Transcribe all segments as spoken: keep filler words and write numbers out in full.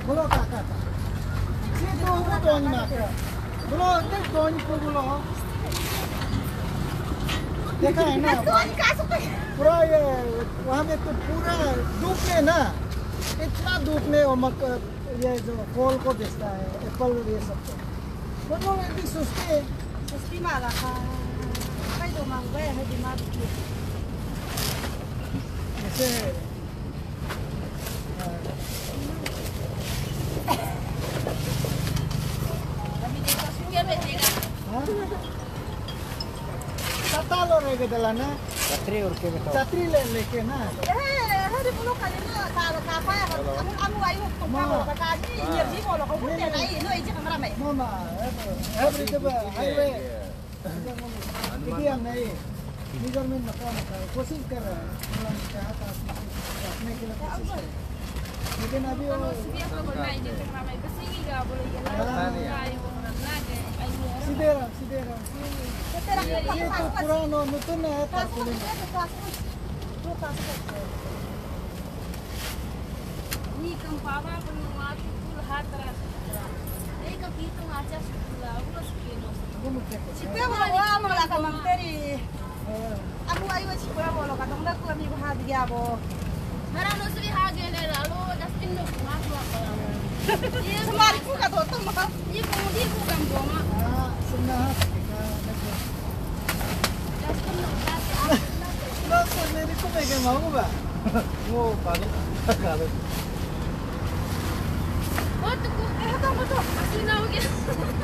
Bulo kakak. Si itu वो दोनी मात्र. बुलो देख दोनी को बुलो. देखा है ना? पूरा ये वहाँ में तो पूरा धूप में ना इतना धूप में वो मक ये जो फल को बेचता है एप्पल ये सब तो वो लोग इतनी सस्ती सस्ती माला का कई दो मांगवे है दिमाग की जैसे अभी देखो सुखे बेचेगा छाता लो रहेगा दलाना छतरी और के बेटा छतरी ले लेके ना hari dulu kali ini kalau kafe kamu kamu ayo kamu kaki nyerji kalau kamu tidak naik itu aja kamera ramai mama every day highway ini yang naik ini government मकान का कोशिश कर रहा है मतलब चाहता अपने के लिए कोशिश कर लेकिन अभी वो सीधे रहा सीधे रहा ये तो पुराना नতুन है Ni kang papa penuatu pul hatra. Ei kapito ngaca sula ulas kilo. Siapa mau mau lah kamang teri. Aku ayo siapa mau lo katong dak kami ko hadi abo. Marano sri hage ne lalo dastin no kumaku ako. Ye semari ku ka to ma. Ye ko di ku kam goma. Ah, senang kita Dastin no ka. Lo so मेरे को मैं मांगू बा वो पालो पालो Betul, eh betul betul. Asli na ho gaya.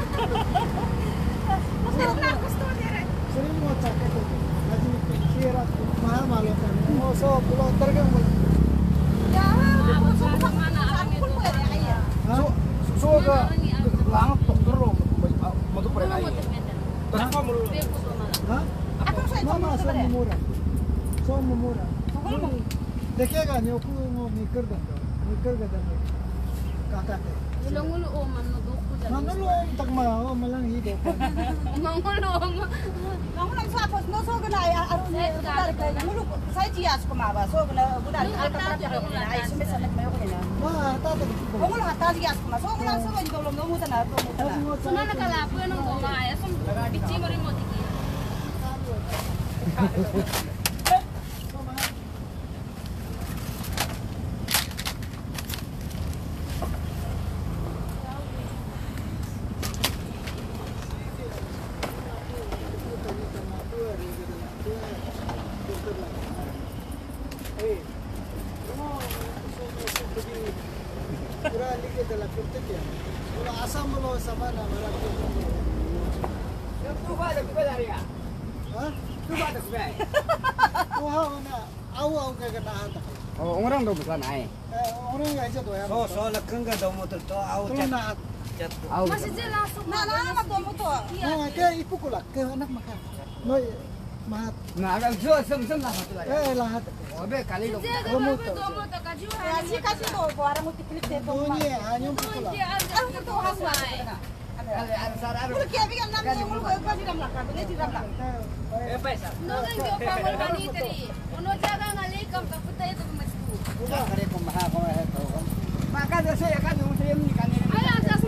Masih na gusto dire. sering mau cakap itu lagi kira mahal malu kan mau so pulau tergang Ya, so mana aku pun boleh ayah. so so ga lang dokter lo mo to pre ai berapa mulu Hah? Aku saya Mama cuma so boleh. murah so murah Kalau mau देखिएगा नहीं को वो निकर दंगा निकर दंगा काका ते Ulang-ulo o man magoko dyan. Mangulo tak mao malang hido Mangulo o man. Mangulo sa pos no so gana ay aron ni budar kay mangulo sa tias ko maba so gana budar al kapra ko na ay sumisamet mayo ko na. ma tata Mangulo hata tias ko ma so gana so ay dolom no muta na to muta na. Sunan na kalapo no ko ma ay so bichi mo rin mo tiki. पूरा लिखे दला करते क्या बोला आसाम बोलो समान हमारा tu ba da ku ba ya हाँ tu ba da ku ba वो हाँ ना आओ आओ क्या करना है तक oh orang do bukan ai orang nggak aja tuh ya So so lekeng ka daw mo to to au tuh chat na chat. au Masih jelas na na na to mo to. nah kayak ibu kulak ke anak makan noi mahat na ga so sam sam lah tu eh lahat oh be kali do kamu tuh Ya si kasi to ko ara mo tiklik te to. dunia hanya kulak Ano mo to haswa. kali ar sar ar Porque había nam mo mo ko pa diram lakka, ne diram lakka. Eh paisa. No kan kyo pa mo mani tari. Uno jaga ngali kam ka putay to mas. kare ko maha ko he to maka da se kan yung siyem ni kan ni Ay, ang